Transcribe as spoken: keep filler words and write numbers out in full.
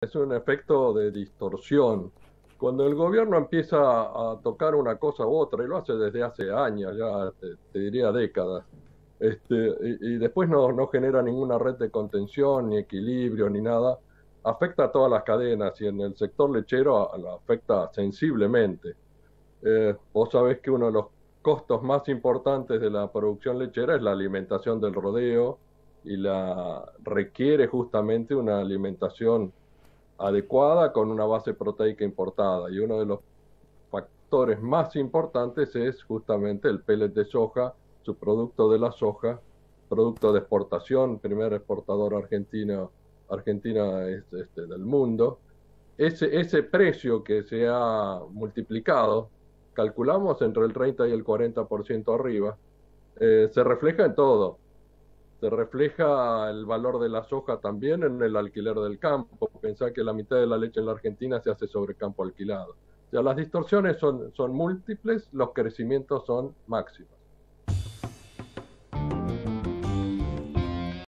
es un efecto de distorsión. Cuando el gobierno empieza a tocar una cosa u otra, y lo hace desde hace años, ya te, te diría décadas, este, y, y después no, no genera ninguna red de contención, ni equilibrio, ni nada, afecta a todas las cadenas y en el sector lechero a- lo afecta sensiblemente. Eh, vos sabés que uno de los costos más importantes de la producción lechera es la alimentación del rodeo y la requiere justamente una alimentación adecuada con una base proteica importada. Y uno de los factores más importantes es justamente el pellet de soja, su producto de la soja, producto de exportación, primer exportador argentino, Argentina es, este, del mundo. Ese, ese precio que se ha multiplicado, calculamos entre el treinta y el cuarenta por ciento arriba, eh, se refleja en todo. Se refleja el valor de la soja también en el alquiler del campo. Pensá que la mitad de la leche en la Argentina se hace sobre campo alquilado. O sea, las distorsiones son, son múltiples, los crecimientos son máximos.